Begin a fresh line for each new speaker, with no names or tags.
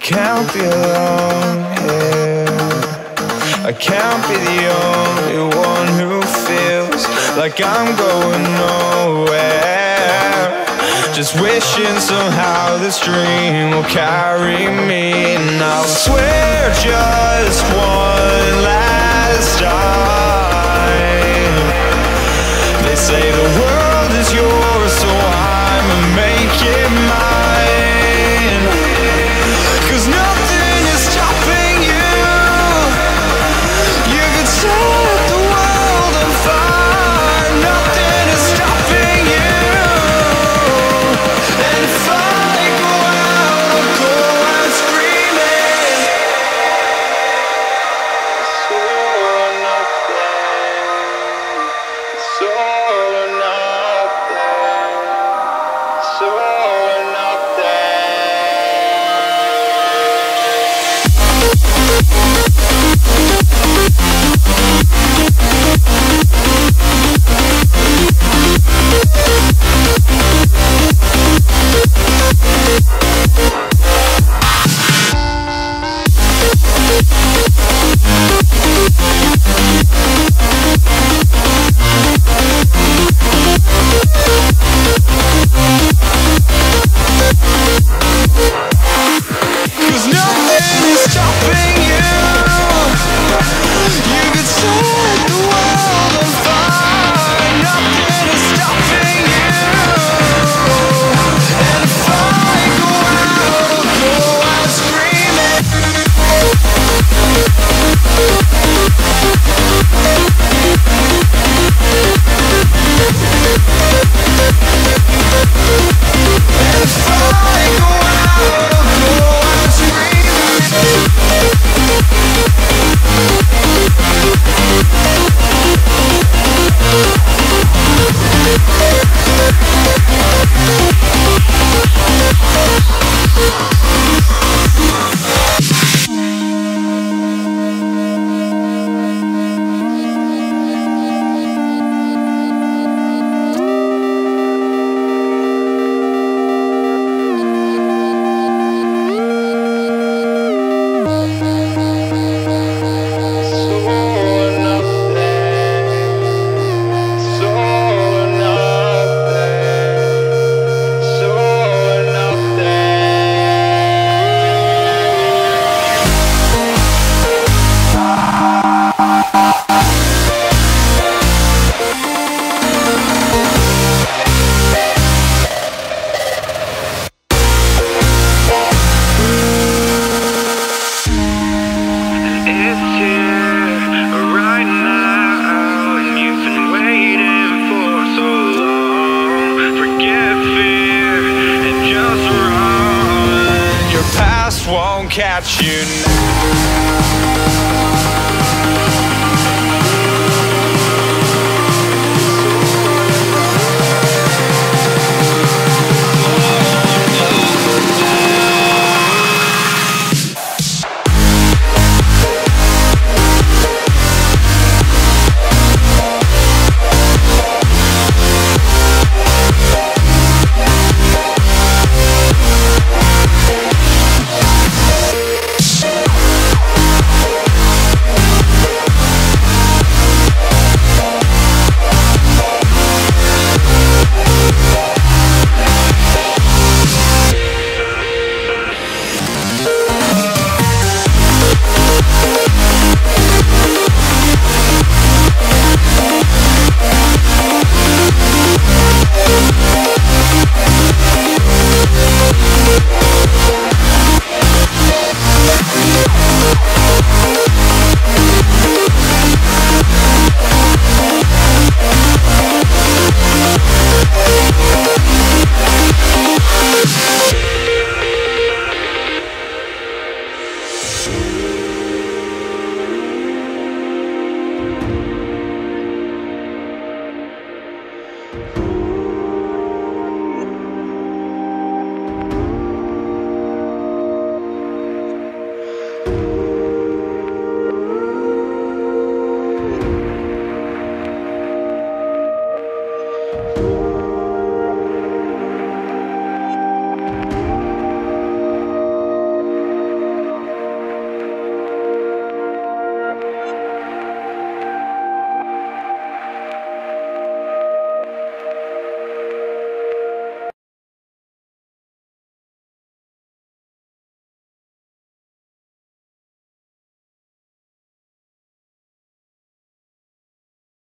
can't be alone here. I can't be the only one who feels like I'm going nowhere. Just wishing somehow this dream will carry me. And I'll swear just one last time. They say the world is yours, so I'ma make it mine. 'Cause nothing is stopping you. You could set the world on fire. Nothing is stopping you. And if I go out, I'll go out screaming. It's all or nothing. It's all or nothing. It's all or nothing. Won't catch you now.
Ooh.